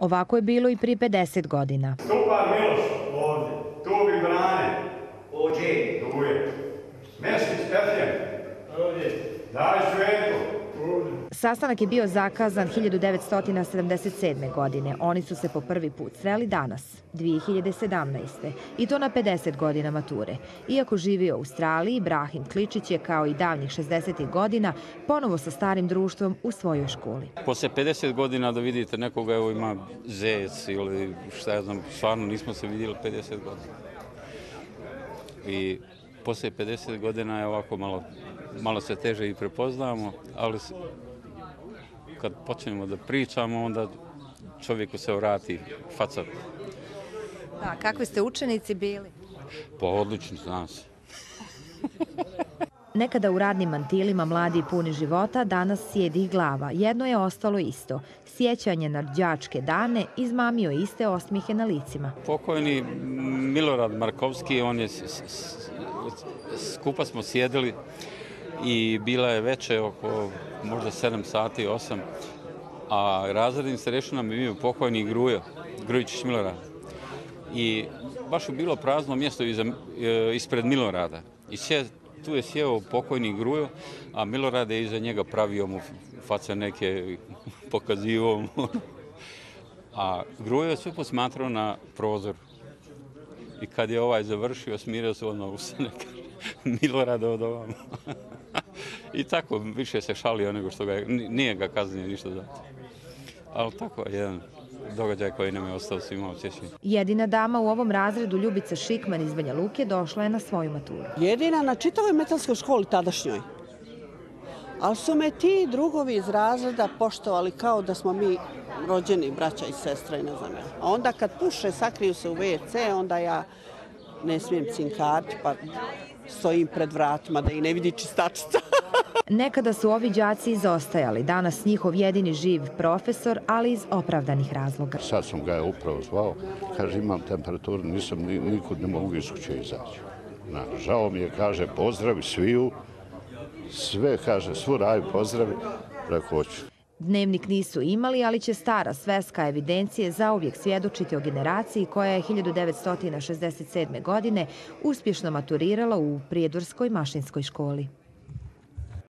Ovako je bilo i prije 50 godina. Stupar Miloš ovdje, tu bi Brane. Ođe. Tu je. Mesić Stefan. Ovdje. Daj Švedko. Sastanak je bio zakazan 1977. godine. Oni su se po prvi put sreli danas, 2017. I to na 50 godina mature. Iako živi u Australiji, Brahim Kličić je kao i davnih 60. godina ponovo sa starim društvom u svojoj školi. Posle 50 godina da vidite nekoga, evo ima zec ili šta ja znam, stvarno nismo se vidjeli 50 godina. I posle 50 godina je ovako malo se teže i prepoznamo, ali kad počnemo da pričamo, onda čovjeku se vrati faca. Da, kakvi ste učenici bili? Pa odlični, znam se. Nekada u radnim mantilima mladi i puni života, danas sjedi glava. Jedno je ostalo isto. Sjećanje na đačke dane izmamio iste osmihe na licima. Pokojni Milorad Markovski, on je skupa smo sjedili i bila je veče oko možda 7 sati, 8, a razrednim starešinama je bio pokojni Grujičić Milorad. I baš je bilo prazno mjesto ispred Milorada. I tu je sjeo pokojni Grujo, a Milorad je iza njega pravio mu face neke, pokazivao mu. A Grujo je sve posmatrao na prozor. I kad je ovaj završio, smirio se odmah usane, Milorad od ovamo. I tako, više se šalio nego što nije ga kaznio ništa zato. Ali tako je jedan događaj koji nam je ostao svima u sjećanju. Jedina dama u ovom razredu, Ljubica Šikman iz Banja Luke, došla je na svoju maturu. Jedina na čitavoj metalskoj školi tadašnjoj. Ali su me ti drugovi iz razreda poštovali kao da smo mi rođeni braća i sestre i ne znam ja. A onda kad puše, sakriju se u WC, onda ja ne smijem cinkarti pa stojim pred vratima da ih ne vidi čistačica. Nekada su ovi đaci izostajali, danas njihov jedini živ profesor, ali iz opravdanih razloga. Sad sam ga upravo zvao, kaže imam temperaturu, nisam nikud ne mogu iz kuće izaći. Žao mi je, kaže pozdravi sviju, sve kaže, svu raju pozdravi, preko hoću. Dnevnik nisu imali, ali će stara sveska evidencije zauvijek svjedočiti o generaciji koja je 1967. godine uspješno maturirala u Prijedorskoj mašinskoj školi.